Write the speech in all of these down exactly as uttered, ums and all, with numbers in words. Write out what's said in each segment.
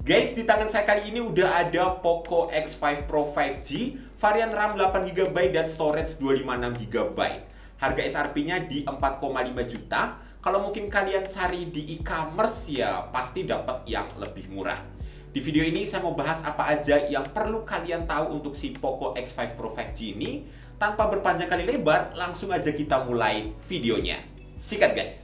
Guys, di tangan saya kali ini udah ada Poco X lima Pro lima G, varian RAM delapan giga byte dan storage dua ratus lima puluh enam giga byte. Harga S R P-nya di empat koma lima juta. Kalau mungkin kalian cari di e-commerce ya pasti dapat yang lebih murah. Di video ini saya mau bahas apa aja yang perlu kalian tahu untuk si Poco X lima Pro lima G ini. Tanpa berpanjang kali lebar, langsung aja kita mulai videonya. Sikat guys!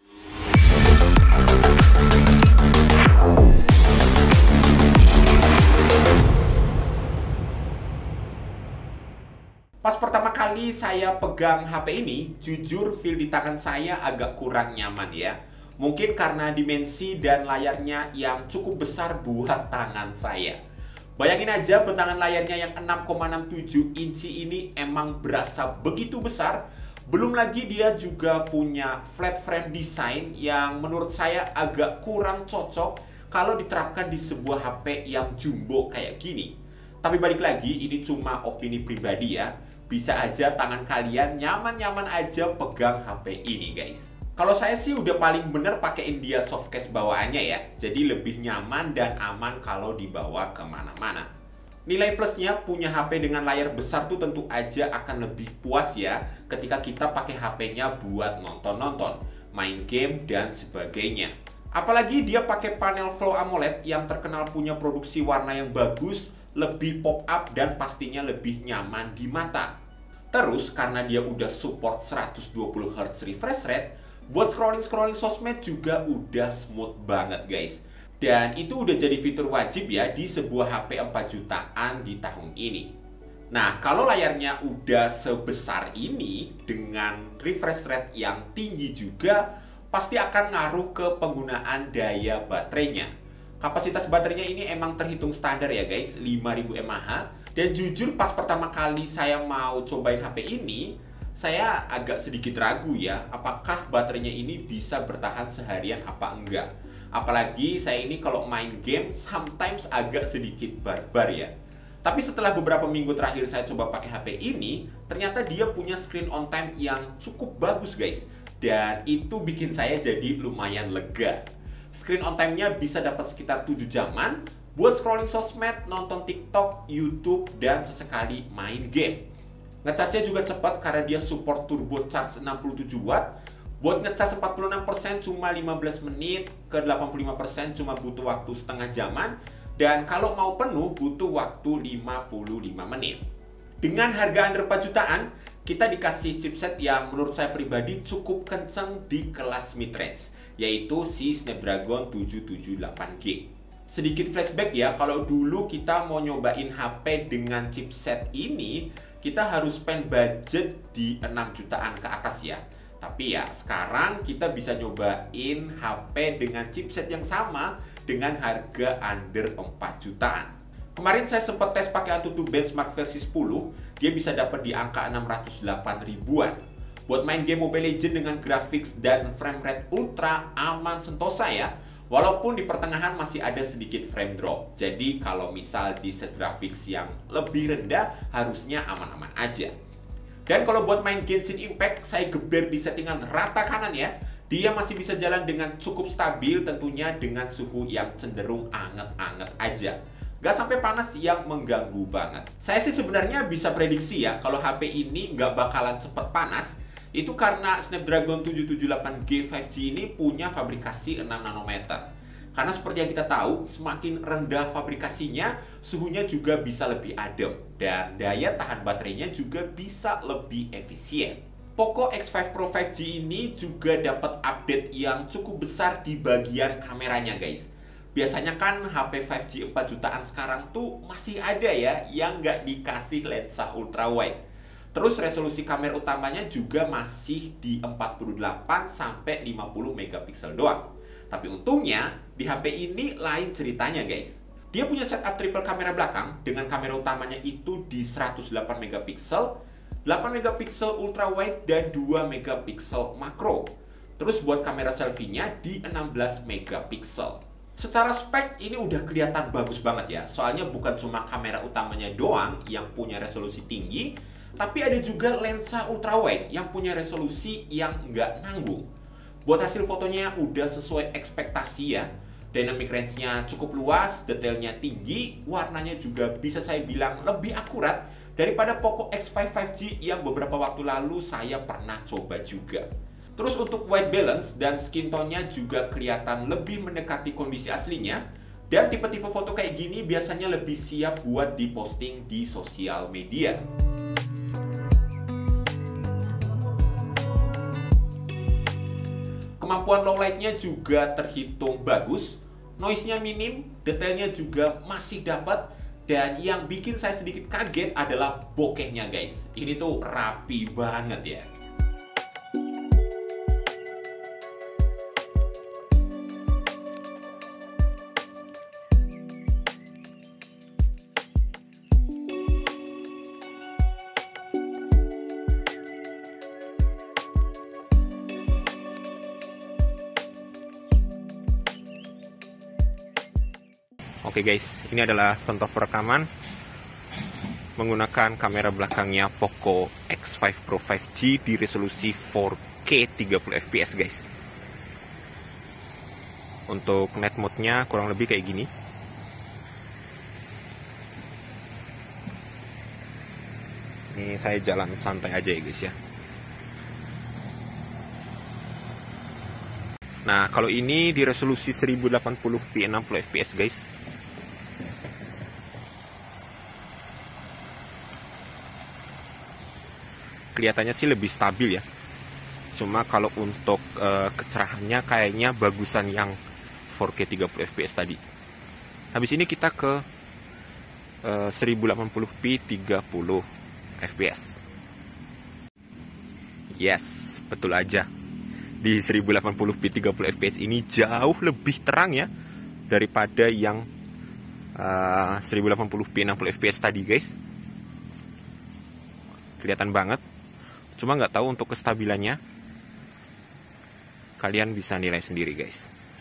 Pas pertama kali saya pegang H P ini, jujur feel di tangan saya agak kurang nyaman ya. Mungkin karena dimensi dan layarnya yang cukup besar buat tangan saya. Bayangin aja bentangan layarnya yang enam koma enam tujuh inci ini emang berasa begitu besar. Belum lagi dia juga punya flat frame design yang menurut saya agak kurang cocok kalau diterapkan di sebuah H P yang jumbo kayak gini. Tapi balik lagi, ini cuma opini pribadi ya. Bisa aja tangan kalian nyaman-nyaman aja pegang H P ini guys. Kalau saya sih udah paling bener pakein dia softcase bawaannya ya. Jadi lebih nyaman dan aman kalau dibawa kemana-mana. Nilai plusnya punya H P dengan layar besar tuh tentu aja akan lebih puas ya ketika kita pakai H P-nya buat nonton-nonton, main game, dan sebagainya. Apalagi dia pakai panel Flow AMOLED yang terkenal punya produksi warna yang bagus, lebih pop up dan pastinya lebih nyaman di mata. Terus karena dia udah support seratus dua puluh hertz refresh rate, buat scrolling-scrolling sosmed juga udah smooth banget guys. Dan itu udah jadi fitur wajib ya di sebuah H P empat jutaan di tahun ini. Nah, kalau layarnya udah sebesar ini dengan refresh rate yang tinggi juga, pasti akan ngaruh ke penggunaan daya baterainya. Kapasitas baterainya ini emang terhitung standar ya guys, lima ribu mAh. Dan jujur pas pertama kali saya mau cobain H P ini, saya agak sedikit ragu ya, apakah baterainya ini bisa bertahan seharian apa enggak. Apalagi saya ini kalau main game sometimes agak sedikit barbar ya. Tapi setelah beberapa minggu terakhir saya coba pakai H P ini, ternyata dia punya screen on time yang cukup bagus guys. Dan itu bikin saya jadi lumayan lega. Screen on time-nya bisa dapat sekitar tujuh jaman buat scrolling sosmed, nonton TikTok, YouTube, dan sesekali main game. Ngecasnya juga cepat karena dia support turbo charge enam puluh tujuh watt. Buat ngecas empat puluh enam persen cuma lima belas menit, ke delapan puluh lima persen cuma butuh waktu setengah jaman, dan kalau mau penuh butuh waktu lima puluh lima menit. Dengan harga under empat jutaan, kita dikasih chipset yang menurut saya pribadi cukup kenceng di kelas mid-range, yaitu si Snapdragon tujuh tujuh delapan G. Sedikit flashback ya, kalau dulu kita mau nyobain H P dengan chipset ini, kita harus spend budget di enam jutaan ke atas ya. Tapi ya, sekarang kita bisa nyobain H P dengan chipset yang sama dengan harga under empat jutaan. Kemarin saya sempat tes pakai Antutu Benchmark versi sepuluh, dia bisa dapat di angka enam ratus delapan ribuan. Buat main game Mobile Legends dengan grafik dan frame rate ultra aman sentosa ya. Walaupun di pertengahan masih ada sedikit frame drop. Jadi kalau misal di set grafik yang lebih rendah harusnya aman-aman aja. Dan kalau buat main Genshin Impact, saya geber di settingan rata kanan ya. Dia masih bisa jalan dengan cukup stabil, tentunya dengan suhu yang cenderung anget-anget aja. Gak sampai panas yang mengganggu banget. Saya sih sebenarnya bisa prediksi ya, kalau H P ini nggak bakalan cepet panas. Itu karena Snapdragon tujuh tujuh delapan G lima G ini punya fabrikasi enam nanometer. Karena seperti yang kita tahu, semakin rendah fabrikasinya, suhunya juga bisa lebih adem. Dan daya tahan baterainya juga bisa lebih efisien. Poco X lima Pro lima G ini juga dapat update yang cukup besar di bagian kameranya guys. Biasanya kan H P lima G empat jutaan sekarang tuh masih ada ya yang nggak dikasih lensa ultra wide. Terus resolusi kamera utamanya juga masih di empat puluh delapan sampai lima puluh megapiksel doang. Tapi untungnya di H P ini lain ceritanya guys. Dia punya setup triple kamera belakang dengan kamera utamanya itu di seratus delapan megapiksel, delapan megapiksel ultra wide dan dua megapiksel makro. Terus buat kamera selfie-nya di enam belas megapiksel. Secara spek ini udah kelihatan bagus banget ya. Soalnya bukan cuma kamera utamanya doang yang punya resolusi tinggi, tapi ada juga lensa ultra wide yang punya resolusi yang nggak nanggung. Buat hasil fotonya udah sesuai ekspektasi ya. Dynamic range-nya cukup luas, detailnya tinggi, warnanya juga bisa saya bilang lebih akurat daripada Poco X lima lima G yang beberapa waktu lalu saya pernah coba juga. Terus untuk white balance dan skin tone-nya juga kelihatan lebih mendekati kondisi aslinya. Dan tipe-tipe foto kayak gini biasanya lebih siap buat diposting di sosial media. Kemampuan low light-nya juga terhitung bagus, noise-nya minim, detailnya juga masih dapat, dan yang bikin saya sedikit kaget adalah bokehnya guys. Ini tuh rapi banget ya. Oke guys, ini adalah contoh perekaman menggunakan kamera belakangnya Poco X lima Pro lima G di resolusi four K tiga puluh F P S guys. Untuk night mode-nya kurang lebih kayak gini. Ini saya jalan santai aja ya guys ya. Nah, kalau ini di resolusi seribu delapan puluh p enam puluh F P S guys. Kelihatannya sih lebih stabil ya. Cuma kalau untuk uh, kecerahannya kayaknya bagusan yang four K tiga puluh F P S tadi. Habis ini kita ke uh, seribu delapan puluh p tiga puluh F P S. Yes, betul aja. Di seribu delapan puluh p tiga puluh F P S ini jauh lebih terang ya daripada yang uh, seribu delapan puluh p enam puluh F P S tadi guys. Kelihatan banget. Cuma nggak tahu untuk kestabilannya. Kalian bisa nilai sendiri guys.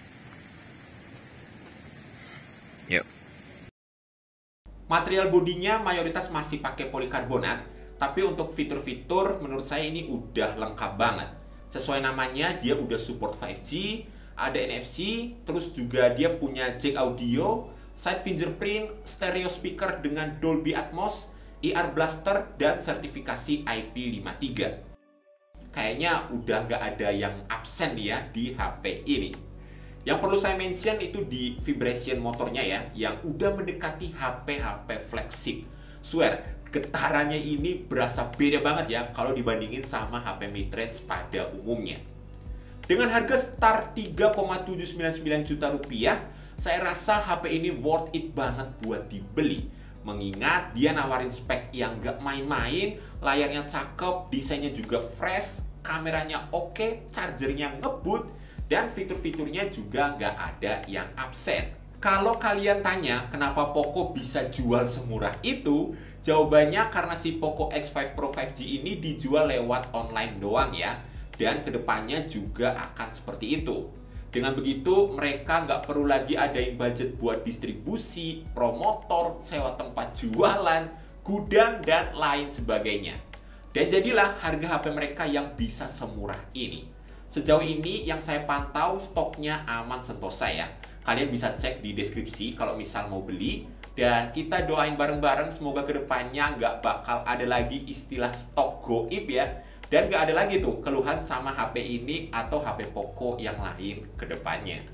Yuk. Material bodinya mayoritas masih pakai polikarbonat, tapi untuk fitur-fitur menurut saya ini udah lengkap banget. Sesuai namanya, dia udah support five G, ada N F C, terus juga dia punya jack audio, side fingerprint, stereo speaker dengan Dolby Atmos, I R Blaster, dan sertifikasi I P lima tiga. Kayaknya udah nggak ada yang absen ya di H P ini. Yang perlu saya mention itu di vibration motornya ya, yang udah mendekati H P H P flagship. Swear, getarannya ini berasa beda banget ya kalau dibandingin sama H P mid-range pada umumnya. Dengan harga start tiga koma tujuh sembilan sembilan juta rupiah, saya rasa H P ini worth it banget buat dibeli. Mengingat dia nawarin spek yang gak main-main, layarnya cakep, desainnya juga fresh, kameranya oke, chargernya ngebut, dan fitur-fiturnya juga gak ada yang absen. Kalau kalian tanya kenapa Poco bisa jual semurah itu, jawabannya karena si Poco X lima Pro lima G ini dijual lewat online doang ya. Dan kedepannya juga akan seperti itu. Dengan begitu, mereka nggak perlu lagi adain budget buat distribusi, promotor, sewa tempat jualan, gudang, dan lain sebagainya. Dan jadilah harga H P mereka yang bisa semurah ini. Sejauh ini yang saya pantau stoknya aman sentosa ya. Kalian bisa cek di deskripsi kalau misal mau beli. Dan kita doain bareng-bareng semoga kedepannya nggak bakal ada lagi istilah stok goib ya. Dan nggak ada lagi tuh keluhan sama H P ini atau H P Poco yang lain ke depannya.